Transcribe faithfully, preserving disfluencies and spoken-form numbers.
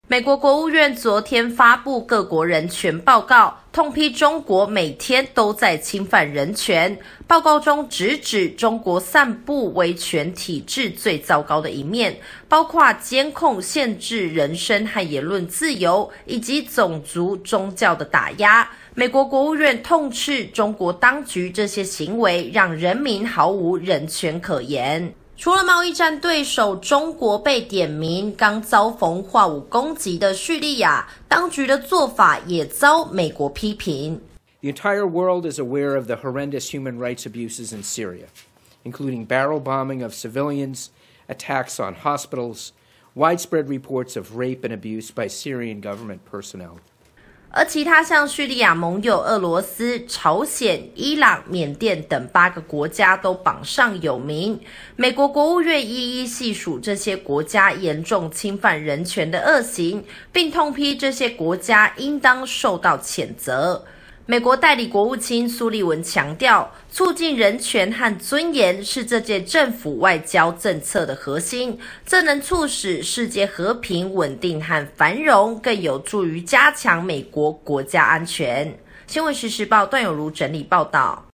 美国国务院昨天发布各国人权报告，痛批中国每天都在侵犯人权。报告中直指中国散布威权体制最糟糕的一面，包括监控、限制人身和言论自由，以及种族、宗教的打压。美国国务院痛斥中国当局这些行为让人民毫无人权可言。除了贸易战对手中国被点名，刚遭逢化武攻击的叙利亚当局的做法也遭美国批评。 The entire world is aware of the horrendous human rights abuses in Syria, including barrel bombing of civilians, attacks on hospitals, widespread reports of rape and abuse by Syrian government personnel. 而其他像叙利亚盟友俄罗斯、朝鲜、伊朗、缅甸等八个国家都榜上有名。美国国务院一一细数这些国家严重侵犯人权的恶行，并痛批这些国家应当受到谴责。美国代理国务卿苏利文强调，促进人权和尊严是这届政府外交政策的核心，这能促使世界和平、稳定和繁荣，更有助于加强美国国家安全。新闻时时报段有如整理报道。